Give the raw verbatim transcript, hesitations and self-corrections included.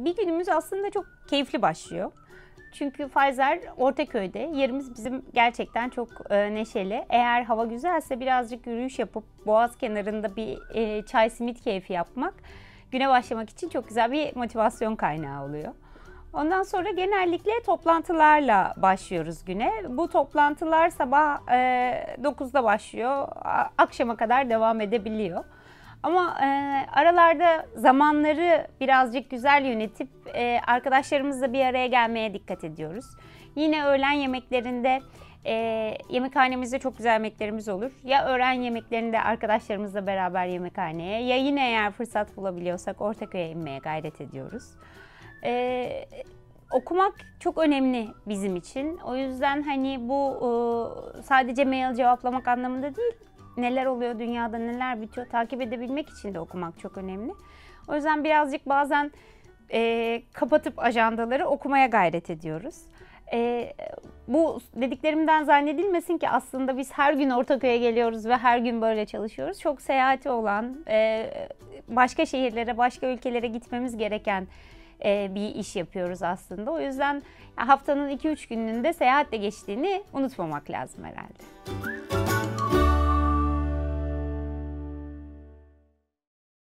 bir günümüz aslında çok keyifli başlıyor. Çünkü Pfizer Ortaköy'de. Yerimiz bizim gerçekten çok e, neşeli. Eğer hava güzelse birazcık yürüyüş yapıp boğaz kenarında bir e, çay simit keyfi yapmak güne başlamak için çok güzel bir motivasyon kaynağı oluyor. Ondan sonra genellikle toplantılarla başlıyoruz güne. Bu toplantılar sabah e, dokuzda başlıyor, akşama kadar devam edebiliyor. Ama e, aralarda zamanları birazcık güzel yönetip e, arkadaşlarımızla bir araya gelmeye dikkat ediyoruz. Yine öğlen yemeklerinde e, yemekhanemizde çok güzel yemeklerimiz olur. Ya öğlen yemeklerinde arkadaşlarımızla beraber yemekhaneye, ya yine eğer fırsat bulabiliyorsak Ortaköy'e inmeye gayret ediyoruz. E, okumak çok önemli bizim için. O yüzden hani bu e, sadece mail cevaplamak anlamında değil. Neler oluyor dünyada, neler bitiyor takip edebilmek için de okumak çok önemli. O yüzden birazcık bazen e, kapatıp ajandaları okumaya gayret ediyoruz. E, bu dediklerimden zannedilmesin ki aslında biz her gün Ortaköy'e geliyoruz ve her gün böyle çalışıyoruz. Çok seyahati olan, e, başka şehirlere, başka ülkelere gitmemiz gereken e, bir iş yapıyoruz aslında. O yüzden haftanın iki üç gününün de seyahatle geçtiğini unutmamak lazım herhalde.